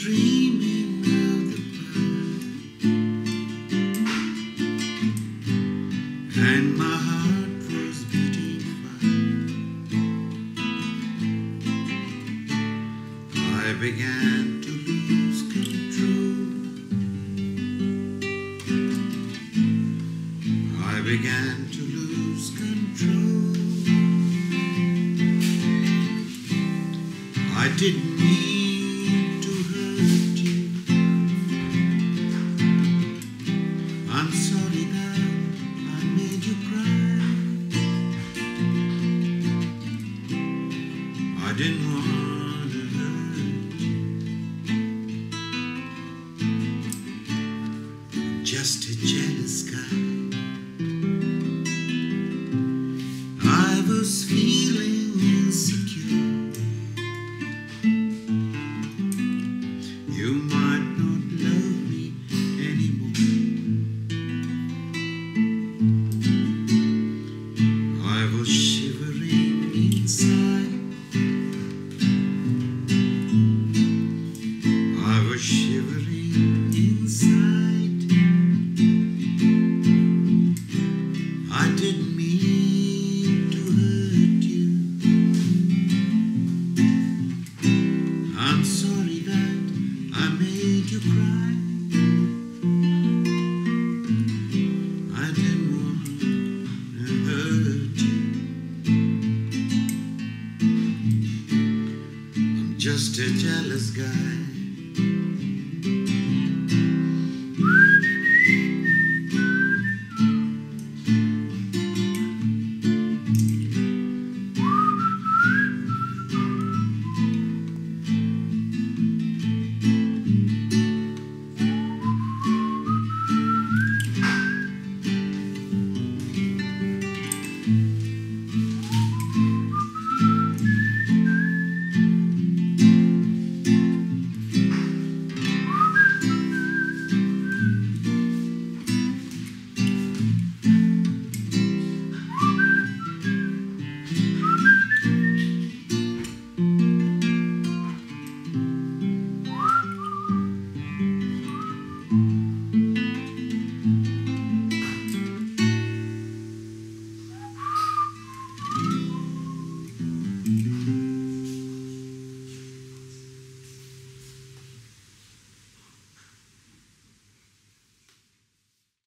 dreaming of the past, and my heart was beating fast. I began to lose control. I began to lose control. I didn't mean to hurt you. I'm sorry that I made you cry. I didn't want to hurt you. I'm just a jealous guy. I was feeling insecure. You might not love me anymore. I was shivering inside. I was shivering inside. I didn't mean to hurt you. I'm sorry that I made you cry. I didn't want to hurt you. I'm just a jealous guy.